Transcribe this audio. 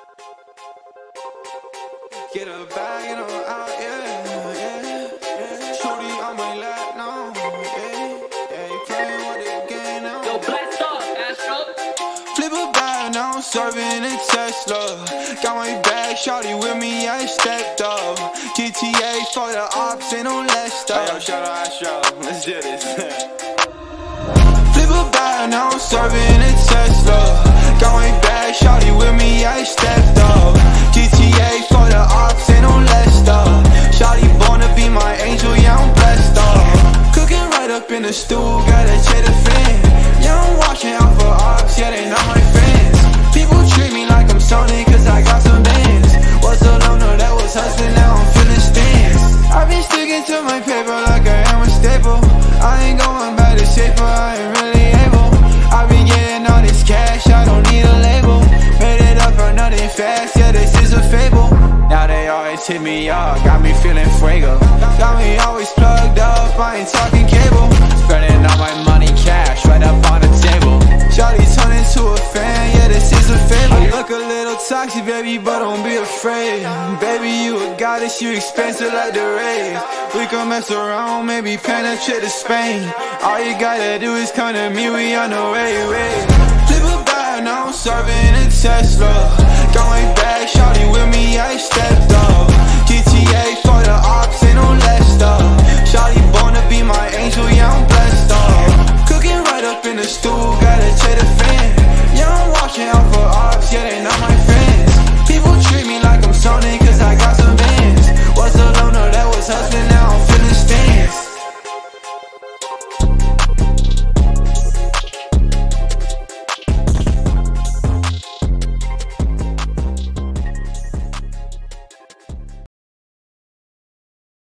Get a bag and I'm out, yeah. Shorty on my lap now, yeah. You playing with the game now. Yo, blast off, Astro. Flip a bag, now I'm serving a Tesla. Got my bag, shorty with me, I stepped up. GTA for the ops, ain't no less stuff. Hey, yo, shout out Astro, let's do this. Flip a bag, now I'm serving a Tesla. Got my bag, shorty with me, I stepped up. GTA for the ops, ain't no less stuff. Shawty born to be my angel, yeah, I'm blessed up. Cooking right up in the stool, gotta check the fan. Yeah, I'm watching out for ops, yeah, they not my friends. People treat me like I'm Sony, cause I got some bands. Was alone, no, that was hustling, now I'm feeling stands. I've been sticking to my paper like I am a staple. I ain't going back to shape, but I ain't really able. I've been getting all this cash, I don't need a label. Made it up for nothing fast, yeah, this is a fable. Now they always hit me up, got me feeling fuego. Got me always plugged up, I ain't talking cable. Spending all my money cash, right up on the table. Shawty turned into a fan, yeah, this is a fable. I look a little toxic, baby, but don't be afraid. Baby, you a goddess, you expensive like the rave. We can mess around, maybe penetrate to Spain. All you gotta do is come to me, we on the way. Flip a bag, now I'm serving a Tesla.